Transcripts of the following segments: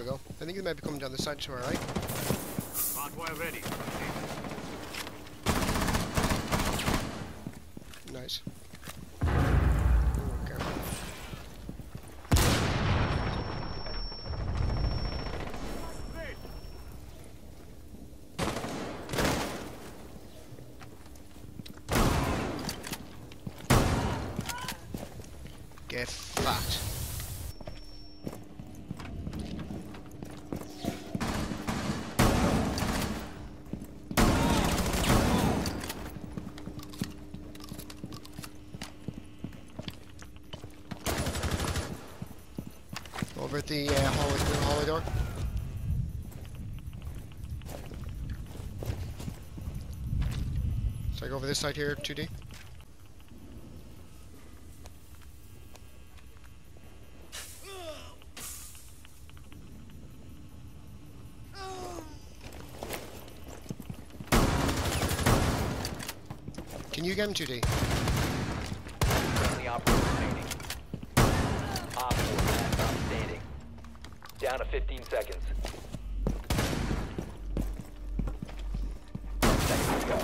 we go. I think he might be coming down the side to our right. Hardwire ready. Nice. Ooh, careful. Get fat. Over at the hallway door. So I go over this side here, 2D. Can you get him 2D? Friendly operator remaining. Op 4 last stop standing. Down to 15 seconds. 10 seconds to go.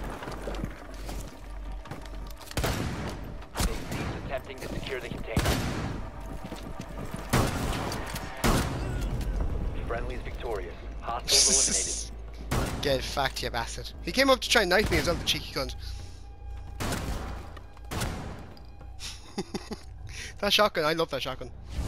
They ceased attempting to secure the container. Friendly is victorious. Hostiles eliminated. Get fucked, you bastard. He came up to try and knife me as well, the cheeky cunt. That shotgun, I love that shotgun.